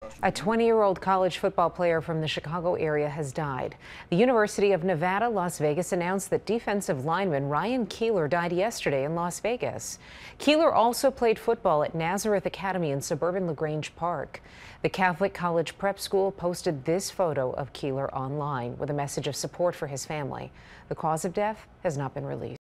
A 20-year-old college football player from the Chicago area has died. The University of Nevada, Las Vegas announced that defensive lineman Ryan Keeler died yesterday in Las Vegas. Keeler also played football at Nazareth Academy in suburban LaGrange Park. The Catholic College Prep School posted this photo of Keeler online with a message of support for his family. The cause of death has not been released.